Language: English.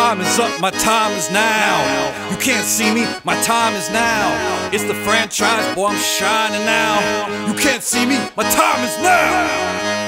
time is up, my time is now. You can't see me, my time is now. It's the franchise, boy, I'm shining now. You can't see me, my time is now.